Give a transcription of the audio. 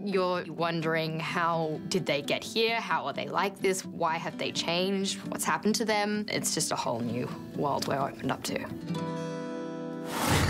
You're wondering, how did they get here? How are they like this? Why have they changed? What's happened to them? It's just a whole new world we're opened up to.